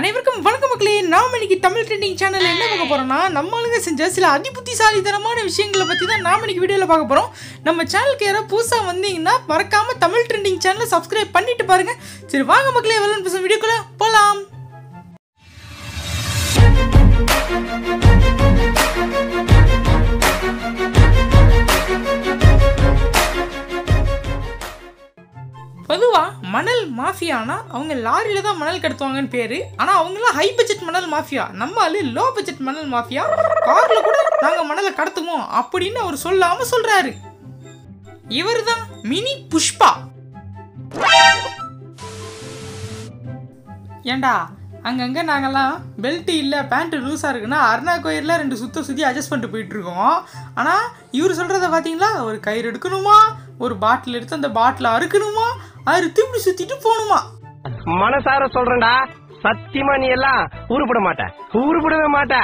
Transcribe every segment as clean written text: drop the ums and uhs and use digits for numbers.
அனைவருக்கும் வணக்கம் மக்களே. நாம இன்னைக்கு தமிழ் ட்ரெண்டிங் சேனல்ல என்ன பார்க்க போறோம்னா, நம்ம ஆளுங்க செஞ்ச சில அதிபுத்திசாலித்தனமான விஷயங்களை பத்தி தான் நாம இன்னைக்கு வீடியோல பார்க்க போறோம். நம்ம சேனலுக்கு யாராவது புதுசா வந்தீங்கன்னா மறக்காம தமிழ் ட்ரெண்டிங் சேனலை சப்ஸ்கிரைப் பண்ணிட்டு பாருங்க. சரி வாங்க மக்களே, வரலாம் வீடியோக்குள்ள போலாம். பொதுவா மணல் மாஃபியானா அவங்க லாரியில தான் மணல் கடத்துவாங்கன்னு பேரு. ஆனா அவங்களாம் ஹை பட்ஜெட் மணல் மாஃபியா, நம்ம ஆளு லோ பட்ஜெட் மணல் மாஃபியா. கார்ல கூட நாங்க மணலை கடத்துவோம் அப்படின்னு அவர் சொல்லாம சொல்றாரு. இவர் தான் மினி புஷ்பா. ஏண்டா அங்கங்க நாங்கெல்லாம் பெல்ட் இல்லை பேண்ட் லூஸாக இருக்குன்னா அருணா கோயிலில் 2 சுற்றி அட்ஜஸ்ட் பண்ணிட்டு போயிட்டு இருக்கோம். ஆனால் இவர் சொல்கிறத பார்த்தீங்களா, ஒரு கயிறு எடுக்கணுமா, ஒரு பாட்டில் எடுத்து அந்த பாட்டில் அறுக்கணுமா, அறுத்து இப்படி சுற்றிட்டு போகணுமா. மனசார சொல்றேன்டா, சத்தியமா நீ எல்லாம் உருப்பட உருப்படவே மாட்ட.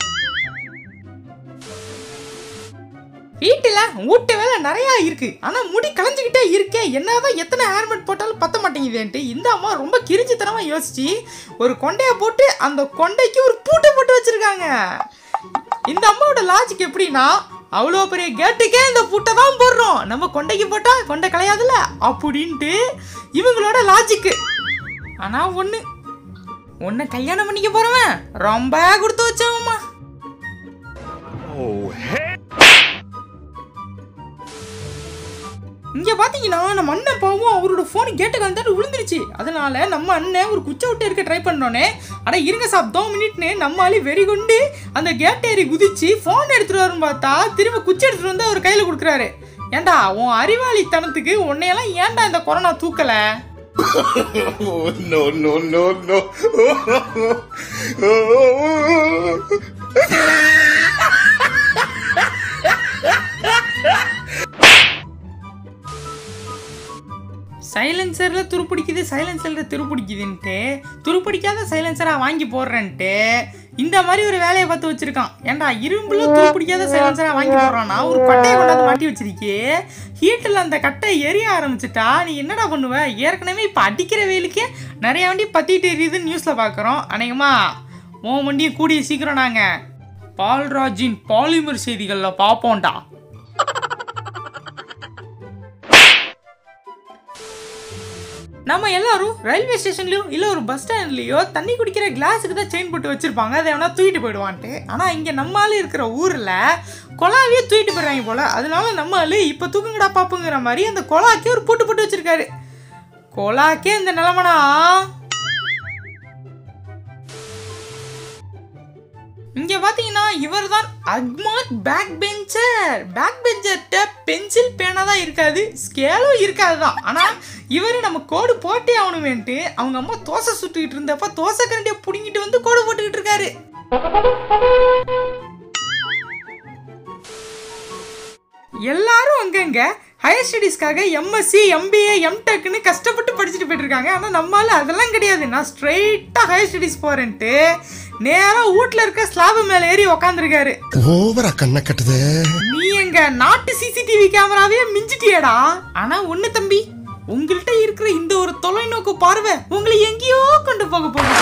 வீட்டுல ஊட்ட வேலை நிறைய இருக்கு, ஆனா முடி கலைஞ்சுக்கிட்டே இருக்கே, என்னதான் எத்தனை ஹேர்மெட் போட்டாலும் பத்த மாட்டேங்குதுன்ட்டு இந்த அம்மா ரொம்ப கிரிஞ்சித்தனமா யோசிச்சு ஒரு கொண்டைய போட்டு அந்த கொண்டைக்கு ஒரு பூட்டை போட்டு வச்சிருக்காங்க. இந்த அம்மாவோட லாஜிக் எப்படின்னா, அவ்வளோ பெரிய கேட்டுக்கே இந்த பூட்டை தான் போடுறோம், நம்ம கொண்டைக்கு போட்டா கொண்டை கலையாதுல அப்படின்ட்டு இவங்களோட லாஜிக்கு. ஆனா ஒன்னு கல்யாணம் பண்ணிக்க போறவன் ரொம்ப கொடுத்து வச்சவம்மா. இங்க பாத்தீங்கன்னா நம்ம அண்ணன் பாவம் அவரோட போன் கேட்டுக்கு வந்துட்டு விழுந்துருச்சு. அதனால நம்ம அண்ணன் ஒரு குச்சை விட்டு இருக்க ட்ரை பண்ணோன்னே, அட இருங்க சாப் 2 மினிட்னு நம்ம ஆளு வெறி கொண்டு அந்த கேட் ஏறி குதிச்சு போன் எடுத்துட்டு வரும் பார்த்தா திரும்ப குச்சி எடுத்துட்டு வந்து அவர் கையில கொடுக்குறாரு. ஏண்டா உன் அறிவாளித்தனத்துக்கு உன்னையெல்லாம் ஏன்டா இந்த கொரோனா தூக்கல? சைலன்சர்ல துருப்பிடிக்குது, சைலன்சர்ல துருப்பிடிக்குதுன்ட்டு துருப்பிடிக்காத சைலன்சரா வாங்கி போடுறேன்ட்டு இந்த மாதிரி ஒரு வேலையை பார்த்து வச்சிருக்கான். ஏன்டா இரும்புல துருப்பிடிக்காத சைலன்சரா வாங்கி போடுறான்னா ஒரு கட்டையை கொண்டாந்து மாட்டி வச்சிருக்கே, ஹீட்டில் அந்த கட்டை எரிய ஆரம்பிச்சுட்டா நீ என்னடா பண்ணுவ? ஏற்கனவே இப்போ அடிக்கிற வெயிலுக்கே நிறைய வண்டி பத்திட்டு எரியுதுன்னு நியூஸ்ல பார்க்குறோம். அநேகமா உன் வண்டியை கூடிய சீக்கிரம் நாங்கள் பால்ராஜின் பாலிமர் செய்திகளில் பார்ப்போம்டா. நம்ம எல்லாரும் ரயில்வே ஸ்டேஷன்லயோ இல்ல ஒரு பஸ் ஸ்டாண்ட்லயோ தண்ணி குடிக்கிற கிளாஸுக்கு தான் செயின் போட்டு வச்சிருப்பாங்க, அதை வேணா தூக்கிட்டு போயிடுவான்ட்டு. ஆனா இங்க நம்மளால இருக்கிற ஊர்ல கொலாவே தூக்கிட்டு போயிடுறாங்க போல. அதனால நம்மளால இப்ப தூக்குங்கடா பாப்புங்கிற மாதிரி அந்த கொலாக்கே ஒரு பூட்டு போட்டு வச்சிருக்காரு. கொலாக்கே இந்த நிலைமனா இங்க பாத்தீங்கன்னா இவர் தான் அக்மார்க் பேக் பெஞ்சர். பேக் பெஞ்சர்ட்ட பென்சில் பேனா தான் இருக்காது, ஸ்கேலும் இருக்காதுதான். ஆனா இவரு நம்ம கோடு போட்டே ஆகணுமேன்ட்டு அவங்க அம்மா தோசை சுட்டுக்கிட்டு இருந்தப்ப தோசை கரண்டியை புடிங்கிட்டு வந்து கோடு போட்டுக்கிட்டு இருக்காரு. எல்லாரும் அங்கங்க ஹையர் ஸ்டடீஸ்க்காக எம்எஸ்சி எம்பிஏ எம்டெக்னு கஷ்டப்பட்டு படிச்சுட்டு போயிட்டு இருக்காங்க. ஆனால் நம்மளால அதெல்லாம் கிடையாது. நான் ஸ்ட்ரெயிட்டாக ஹையர் ஸ்டடீஸ் போறேன்ட்டு நேராக வீட்டில் இருக்க ஸ்லாப் மேலே ஏறி உக்காந்துருக்காரு. நீ எங்க நாட்டு சிசிடிவி கேமராவே மிஞ்சிட்டியடா. ஆனா ஒண்ணு தம்பி, உங்கள்கிட்ட இருக்கிற இந்த ஒரு தொலைநோக்கு பார்வை உங்களை எங்கேயோ கொண்டு போக போகுது.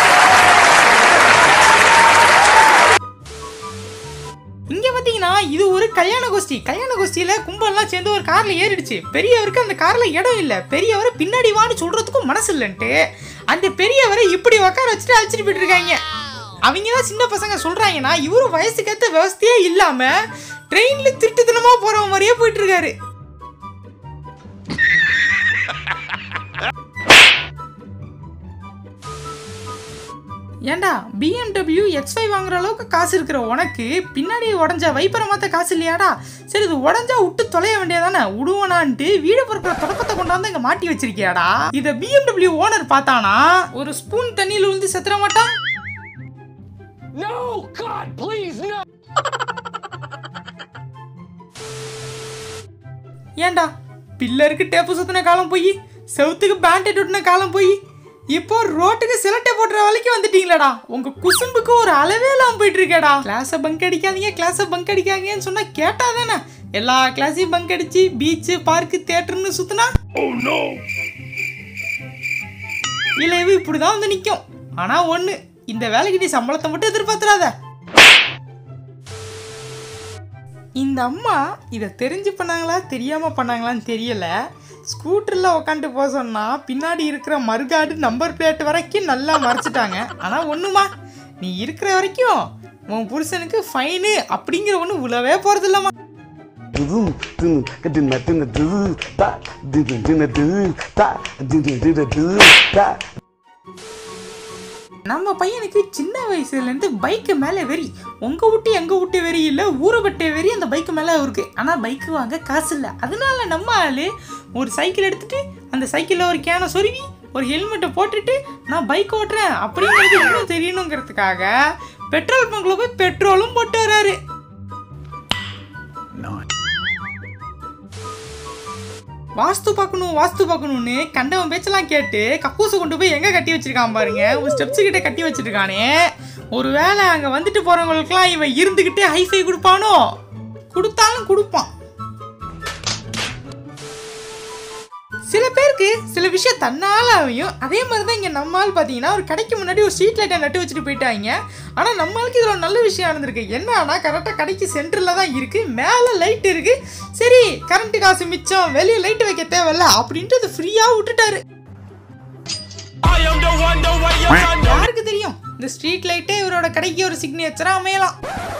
இங்க பாத்தீங்கன்னா இது ஒரு கல்யாண கோஷ்டியில கும்பல்லாம் சேர்ந்து ஒரு கார்ல ஏறிடுச்சு. பெரியவருக்கு அந்த கார்ல இடம் இல்ல, பெரியவரை பின்னாடி வான்னு சொல்றதுக்கும் மனசு இல்லன்ட்டு அந்த பெரியவரை இப்படி உட்கார வச்சுட்டு அழைச்சிட்டு போயிட்டு இருக்காங்க. அவங்கதான் சின்ன பசங்க சொல்றாங்கன்னா இவரு வயசுக்கேற்ற விவசாயே இல்லாம ட்ரெயின்ல திருட்டுத்தனமா போற மாதிரியே போயிட்டு இருக்காரு. ஏண்டா BMW X5 வாங்குற அளவுக்கு காசு இருக்கிற உனக்கு பின்னாடி உடஞ்சா வைப்பரை மாத்த காசு இல்லையாடா? சரி இது உடஞ்சா விட்டு தொலைய வேண்டியதானே, விடுவனான்ட்டு வீடு பொறுக்கிற தொடக்கத்தை கொண்டாந்து இங்க மாட்டி வச்சிருக்கியாடா. இத BMW ஓனர் பார்த்தானா ஒரு ஸ்பூன் தண்ணியில் விழுந்து செத்துற மாட்டான். No God please no. ஏண்டா பில்லருக்கு டேப்பு சுத்தின காலம் போய் செவுத்துக்கு பேண்டேட் ஒட்டின காலம் போய் இப்போ ரோட்டுக்கு சிலட்டை போடுற வரைக்கும் வந்துட்டீங்களாடா. உங்க குசும்புக்கு ஒரு அளவே இல்லாம போயிட்டு இருக்கேடா. கிளாஸை பங்க் அடிக்காதீங்கன்னு சொன்னா கேட்டாதானே எல்லா கிளாஸையும் பங்க் அடிச்சு பீச் பார்க்கு தியேட்டர்னு சுத்தினா இல்ல இப்படிதான் வந்து நிக்கும். ஆனா ஒண்ணு, இந்த வேலைக்கு நீ சம்பளத்தை மட்டும் எதிர்பார்த்துறாத. இந்த அம்மா இதை தெரிஞ்சு பண்ணாங்களா தெரியாம பண்ணாங்களான்னு தெரியல. ஸ்கூட்டர்ல உக்காந்து போக சொன்னா பின்னாடி இருக்கிற மறுகாடு நம்பர் பிளேட் வரைக்கும் நல்லா மறைச்சிட்டாங்க. ஆனா ஒண்ணுமா, நீ இருக்கிற வரைக்கும் உன் புருஷனுக்கு ஃபைனு அப்படிங்கிற ஒண்ணு உழவே போறது இல்லம்மா. நம்ம பையனுக்கு சின்ன வயசுலேருந்து பைக்கு மேலே வெறி. உங்கள் விட்டு எங்கள் விட்டு வெறி இல்லை, ஊரை விட்டு வெறி அந்த பைக்கு மேலே இருக்குது. ஆனால் பைக்கு வாங்க காசு இல்லை. அதனால நம்ம ஆள் ஒரு சைக்கிள் எடுத்துகிட்டு அந்த சைக்கிளில் ஒரு கேனை சொருவி ஒரு ஹெல்மெட்டை போட்டுட்டு நான் பைக் ஓட்டுறேன் அப்படிங்கிறது இன்னும் தெரியணுங்கிறதுக்காக பெட்ரோல் பங்கில் போய் பெட்ரோலும் போட்டு வர்றாரு. வாஸ்து பார்க்கணும்னு கண்டவன் பேச்செல்லாம் கேட்டு கக்கூசை கொண்டு போய் எங்கே கட்டி வச்சிருக்கான் பாருங்க. ஒரு ஸ்டெப்ஸு கிட்ட கட்டி வச்சிருக்கானே. ஒரு வேளை அங்கே வந்துட்டு போகிறவங்களுக்குலாம் இவன் இருந்துக்கிட்டே ஹைஃபை கொடுப்பானோ? கொடுத்தாலும் கொடுப்பான். சில பேருக்கு சில விஷயம் தன்னால அமையும். அதே மாதிரி தான் இங்கே நம்மால் பார்த்தீங்கன்னா ஒரு கடைக்கு முன்னாடி ஒரு ஸ்ட்ரீட் லைட்டை நட்டு வச்சுட்டு போயிட்டாங்க. ஆனால் நம்மளுக்கு இதில் ஒரு நல்ல விஷயம் நடந்திருக்கு. என்னன்னா கரெக்டாக கடைக்கு சென்டரில் தான் இருக்குது, மேலே லைட் இருக்குது. சரி கரண்ட் காசு மிச்சம், வெளியே லைட் வைக்க தேவையில்ல அப்படின்ட்டு அது ஃப்ரீயாக விட்டுட்டாரு. யாருக்கு தெரியும், இந்த ஸ்ட்ரீட் லைட்டே இவரோட கடைக்கு ஒரு சிக்னேச்சராக அமையலாம்.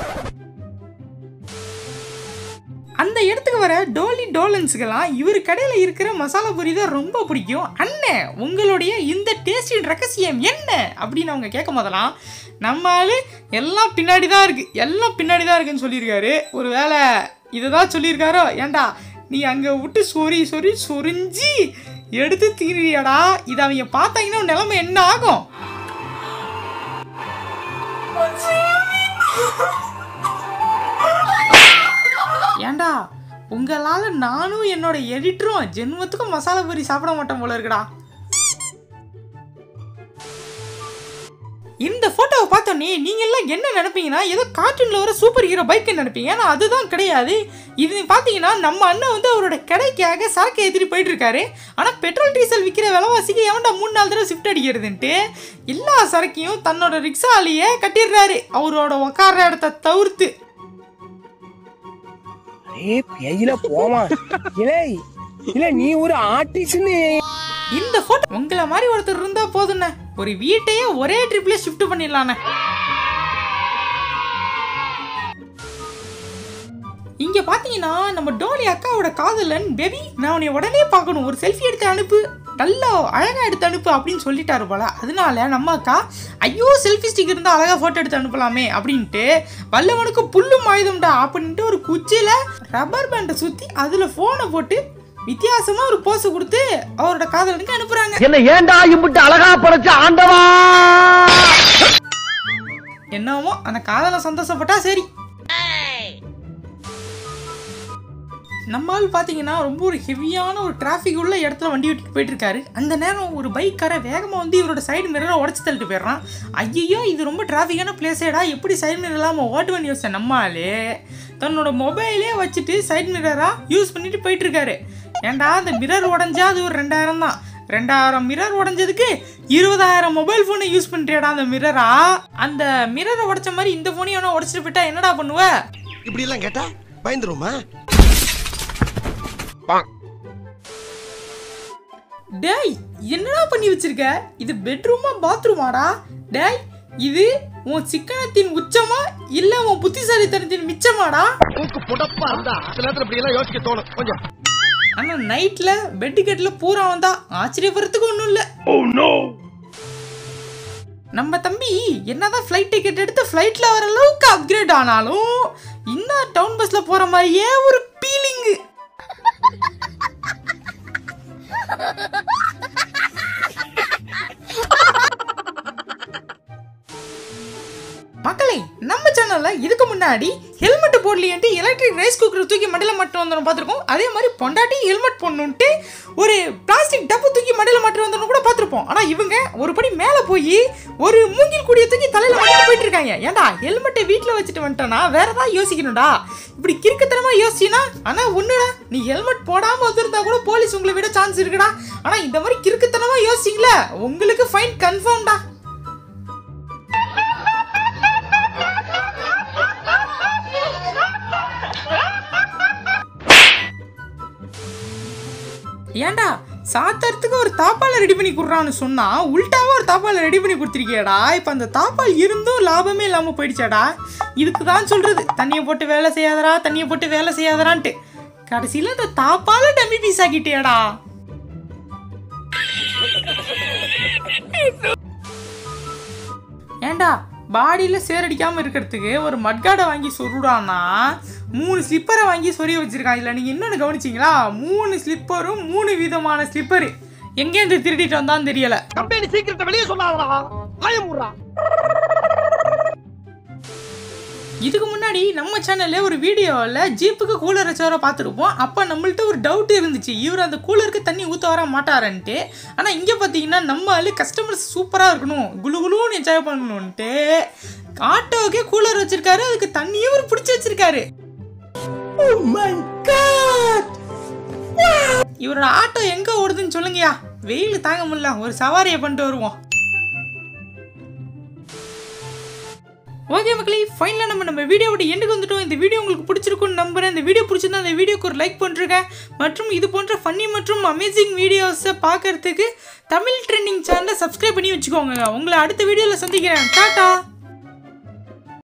அந்த இடத்துக்கு வர டோலி டோலன்ஸுக்கெல்லாம் இவர் கடையில் இருக்கிற மசாலா பூரி தான் ரொம்ப பிடிக்கும். அண்ணன் உங்களுடைய இந்த டேஸ்டின் ரகசியம் என்ன அப்படின்னு அவங்க கேட்கும் போதெல்லாம் நம்ம ஆள் எல்லாம் பின்னாடி தான் இருக்குன்னு சொல்லியிருக்காரு. ஒரு வேளை இதை தான் சொல்லியிருக்காரோ, ஏண்டா நீ அங்கே விட்டு சொரிஞ்சு எடுத்து தீரியாடா, இதை அவங்க பார்த்தாங்கன்னா நிலைமை என்ன ஆகும்? ஏண்டா உங்களால நானும் என்னோட எடிட்டரும் ஜென்மத்துக்கும் மசாலா பூரி சாப்பிட மாட்டோம் போல இருக்குடா. இந்த போட்டோவை பார்த்தோன்னே நீங்க எல்லாம் என்ன நினைப்பீங்கன்னா, ஏதோ கார்ட்டூன்ல வர சூப்பர் ஹீரோ பைக் நினைப்பீங்க. ஆனால் அதுதான் கிடையாது. இது பார்த்தீங்கன்னா நம்ம அண்ணன் வந்து அவரோட கடைக்காக சரக்கு ஏற்றிட்டு போயிட்டு இருக்காரு. ஆனால் பெட்ரோல் டீசல் விற்கிற விலைவாசிக்கு எவன்டா 3-4 தடவை ஷிஃப்ட் அடிக்கிறதுன்ட்டு எல்லா சரக்கையும் தன்னோட ரிக்ஷாலேயே கட்டிடுறாரு, அவரோட உக்கார இடத்த தவிர்த்து. நீ ஒரு ஆர்டிஸ்ட். இந்த போட்டோ உங்களை மாதிரி ஒருத்தர் இருந்தா போதும்ண்ணே, ஒரு வீட்டையே ஒரே ட்ரிப்ல ஷிஃப்ட் பண்ணிடலாண்ணே. இங்க பாத்தீங்கன்னா நம்ம டோலி அக்காவோட காதலன் பேபி, நான் உன்னை உடனே பார்க்கணும், ஒரு செல்ஃபி எடுத்து அனுப்பு, நல்லா அழகா எடுத்து அனுப்பு அப்படின்னு சொல்லிட்டாரு போல. அதனால நம்ம அக்கா ஐயோ செல்ஃபி ஸ்டிக் இருந்தால் அழகா போட்டோ எடுத்து அனுப்பலாமே அப்படின்ட்டு வல்லவனுக்கு புல்லும் ஆயுதம்டா அப்படின்ட்டு ஒரு குச்சியில ரப்பர் பேண்டை சுத்தி அதுல போனை போட்டு வித்தியாசமா ஒரு போஸ் கொடுத்து அவரோட காதலனுக்கு அனுப்புறாங்க. என்ன ஏண்டா இம்புட்டு அழகா படைச்ச ஆண்டவா? என்னவோ அந்த காதல சந்தோஷப்பட்டா சரி. நம்மால் பார்த்தீங்கன்னா ரொம்ப ஒரு ஹெவியான ஒரு டிராஃபிக் உள்ள இடத்துல வண்டி விட்டுட்டு போயிட்டு இருக்காரு. அந்த நேரம் ஒரு பைக்கார வேகமாக வந்து இவரோட சைடு மிரரை உடச்சி தள்ளிட்டு போயிடுறான். ஐயோ இது ரொம்ப டிராஃபிக்கான பிளேஸேடா, எப்படி சைடு மிரர் இல்லாமல் ஓட்டுவன் யோசிச்ச நம்மாலே தன்னோட மொபைலே வச்சுட்டு சைடு மிரராக யூஸ் பண்ணிட்டு போயிட்டு இருக்காரு. ஏண்டா அந்த மிரர் உடஞ்சா அது ஒரு 2000 தான். 2000 மிரர் உடஞ்சதுக்கு 20000 மொபைல் போனை யூஸ் பண்ணிட்டியாடா அந்த மிரரா. அந்த மிரரை உடைச்ச மாதிரி இந்த போனையும் உடச்சிட்டு போயிட்டா என்னடா பண்ணுவ? இப்படி எல்லாம் கேட்டா பயந்துருமா? டேய் என்னடா பண்ணி வச்சிருக்க? இது பெட்ரூமா பாத்ரூமாடா? டேய் இது உன் சிக்கனத்தின் உச்சமா இல்ல உன் புத்திசாலித்தனத்தின் மிச்சமாடா? புடப்பா இருந்தா சில நேரத்துல இப்படி எல்லாம் யோசிக்க தோணும் கொஞ்சம். ஆனா நைட்ல பெட் கெட்ல பூரா வந்தா ஆச்சரியப்படுறதுக்கு ஒண்ணும் இல்ல. நம்ம தம்பி என்னதான் ஃப்ளைட் டிக்கெட் எடுத்து ஃப்ளைட்ல வர அளவுக்கு அப்கிரேட் ஆனாலும் இன்னும் டவுன் பஸ்ல போற மாதிரியே ஒரு ஃபீலிங். மக்களே நம்ம சேனல்ல இதுக்கு முன்னாடி ஹெல்மெட் போடலையேன்ட்டு எலக்ட்ரிக் ரைஸ் குக்கர் தூக்கி மடியில மாட்டு வந்தோம் பார்த்துருக்கோம். அதே மாதிரி பொண்டாட்டி ஹெல்மெட் போடணுன்ட்டு ஒரு பிளாஸ்டிக் டப்பு தூக்கி மடியில மாட்டு வந்தோம் கூட பார்த்துருப்போம். ஆனா இவங்க ஒரு படி மேல போய் ஒரு மூங்கில் கூடிய தூக்கி தலையில மாட்டி போயிட்டு இருக்காங்க. ஏன்டா ஹெல்மெட்டை வீட்டுல வச்சுட்டு வந்துட்டோன்னா வேற ஏதாவது யோசிக்கணும்டா, இப்படி கிறுக்குத்தனமா யோசிச்சினா. ஆனா ஒண்ணுடா, நீ ஹெல்மெட் போடாம வந்திருந்தா கூட போலீஸ் உங்களை விட சான்ஸ் இருக்குடா. ஆனா இந்த மாதிரி கிறுக்குத்தனமா யோசிச்சிங்களா உங்களுக்கு ஃபைன் கன்ஃபார்ம்டா. ஏன்டா சாத்தறதுக்கு ஒரு தாப்பால் ரெடி பண்ணி கொடுறான்னு சொன்னா உல்டாவா ஒரு தாப்பால் ரெடி பண்ணி கொடுத்துருக்கியாடா. இப்போ அந்த தாப்பால் இருந்தும் லாபமே இல்லாமல் போயிடுச்சாடா. இதுக்கு தான் சொல்றது தண்ணியை போட்டு வேலை செய்யாதரா, தண்ணியை போட்டு வேலை செய்யாதரான்ட்டு. கடைசியில் இந்த தாப்பால டம்மி பீஸ் ஆக்கிட்டியாடா. ஏண்டா பாடியில் சேரடிக்காமல் இருக்கிறதுக்கு ஒரு மட்காடை வாங்கி சொருடானா 3 ஸ்லிப்பரை வாங்கி சொரிய வச்சிருக்கான். இல்லை நீங்கள் இன்னொன்று கவனிச்சிங்களா, 3 ஸ்லிப்பரும் 3 விதமான ஸ்லிப்பரு எங்கேருந்து திருடிட்டு வந்தான்னு தெரியல. கம்பெனி சீக்கிரத்தை வெளியே சொல்லாதடா, பயமுறா. இதுக்கு முன்னாடி நம்ம சேனல்ல ஒரு வீடியோவில் ஜீப்புக்கு கூலர் வச்சவரை பார்த்துருப்போம். அப்போ நம்மள்ட்ட ஒரு டவுட் இருந்துச்சு, இவர் அந்த கூலருக்கு தண்ணி ஊற்ற வர மாட்டாரன்ட்டு. ஆனால் இங்கே பார்த்தீங்கன்னா நம்ம ஆளு கஸ்டமர்ஸ் சூப்பராக இருக்கணும், குளு குளுன்னு என்ஜாய் பண்ணணுன்ட்டு ஆட்டோவுக்கே கூலர் வச்சிருக்காரு, அதுக்கு தண்ணியும் ஒரு பிடிச்சி வச்சிருக்காரு. இவரோட ஆட்டோ எங்க ஓடுதுன்னு சொல்லுங்கயா, வெயில் தாங்க முடியல, ஒரு சவாரியை பண்ணிட்டு வருவோம். ஓகே மக்களே, ஃபைனலாக நம்ம வீடியோவோட எண்டுக்கு வந்துட்டோம். இந்த வீடியோ உங்களுக்கு பிடிச்சிருக்குன்னு நம்புறேன். இந்த வீடியோ பிடிச்சிருந்தா அந்த வீடியோக்கு ஒரு லைக் பண்ணுறேங்க. மற்றும் இது போன்ற ஃபன்னி மற்றும் அமேசிங் வீடியோஸை பார்க்கறதுக்கு தமிழ் ட்ரெண்டிங் சேனலை சப்ஸ்கிரைப் பண்ணி வச்சுக்கோங்க. உங்களை அடுத்த வீடியோவில் சந்திக்கிறேன். டாடா.